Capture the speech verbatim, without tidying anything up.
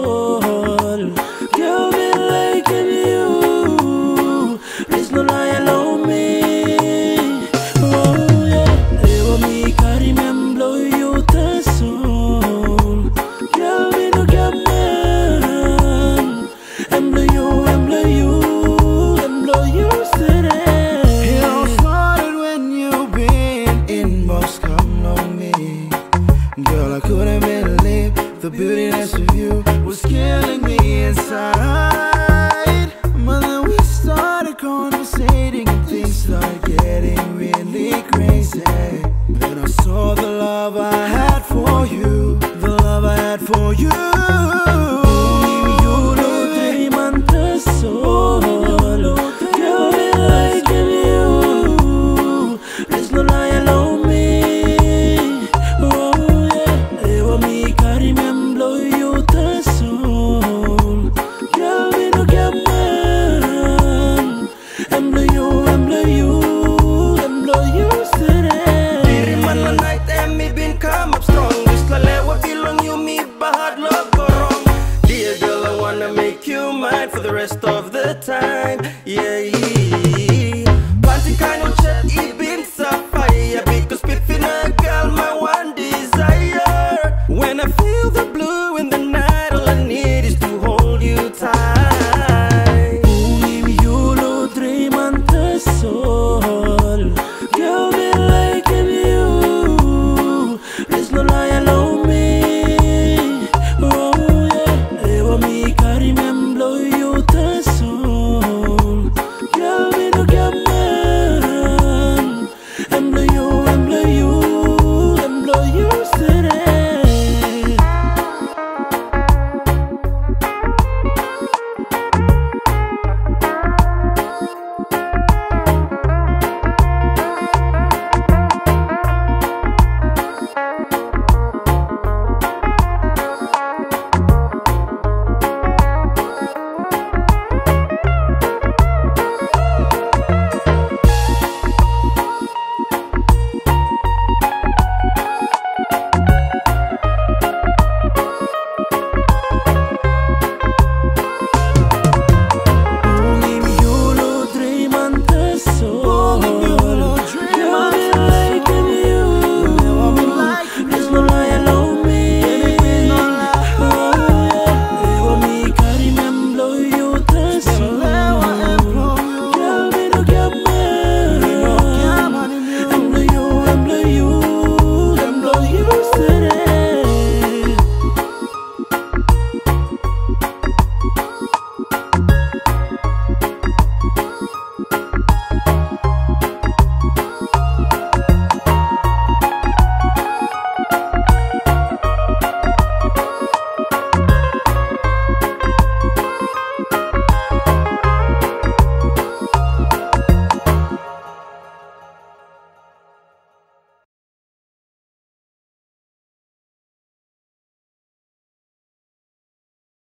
soul. Girl, me liking you. Please no lie, allow me. Oh yeah, you want me carry me and blow you the soul. Girl, me no get man. And blow you, and blow you, and blow you today. It all started when you been in Moscow on me. Girl, I couldn't believe the beautiness of you was killing me inside. But then we started conversating and things started getting really crazy. Then I saw the love I had for you, the love I had for you. You know dream and the soul. Girl, me liking you. Please no lie, allow me. Oh yeah, you want me carry me and blow you the soul. Girl, me no get man. And blow you, and blow you, and blow you today. Diri man la night and me been come up strong. This la lewa belong you me bad love go wrong. Dear girl, I wanna make you mine for the rest of the time.